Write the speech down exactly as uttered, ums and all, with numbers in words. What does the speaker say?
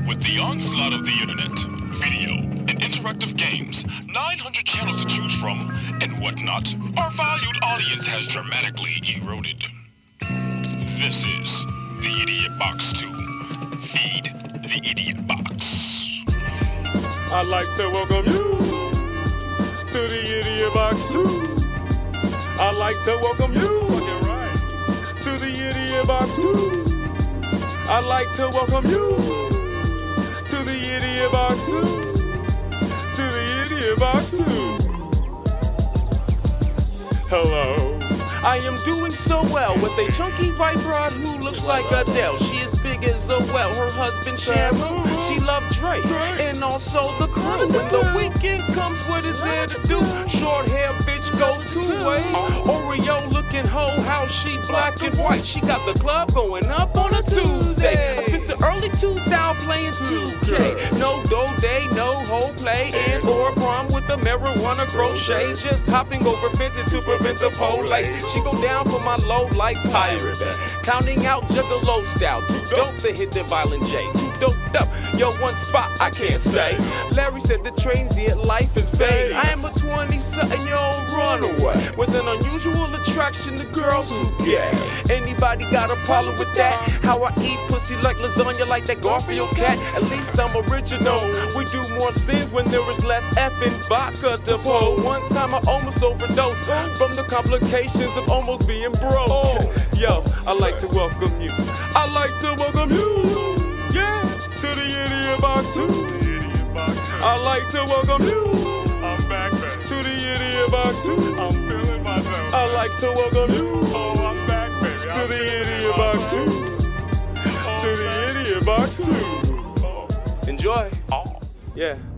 With the onslaught of the internet, video, and interactive games, nine hundred channels to choose from, and whatnot, our valued audience has dramatically eroded. This is the Idiot Box two. Feed the Idiot Box. I'd like to welcome you to the Idiot Box two. I'd like to welcome you right, to the Idiot Box two. I'd like to welcome you to the Idiot Box two. To the Idiot Box two. Hello. I am doing so well with a chunky white broad who looks like Adele. She is big as a well. Her husband Shamu, she loved Drake and also the crew. When the weekend comes, what is there to do? Short hair bitch go two ways. Oreo looking hoe, how she black and white. She got the club going up on a Tuesday. I spent the early two thousands playing two K. No dough day, no whole play, and or prom with the marijuana crochet. Just hopping over fences to prevent the police. She go down for my low like pirate. Counting out juggalo style. Too dope to hit the violent J. Too doped up. Yo, one spot I can't stay. Larry said the transient life is vague. I am a twenty-something-year-old runaway with an unusual attraction to girls who gay. Anybody got a problem with that? How I eat pussy like lasagna like that Garfield cat? At least I'm original. We do more sins when there is less effing vodka to pour. One time I almost overdosed from the complications of almost being broke. Oh, yo, I'd like to welcome you. I'd like to welcome you, yeah, to the Idiot Box two. I'd like to welcome you. I'm back, baby. To the Idiot Box two. I'm feeling myself. I'd like to welcome you. Oh, I'm back, baby. To I'm the feeling Idiot Box myself. two. Oh, To the man. Idiot Box two. Oh. Enjoy. Oh. Yeah.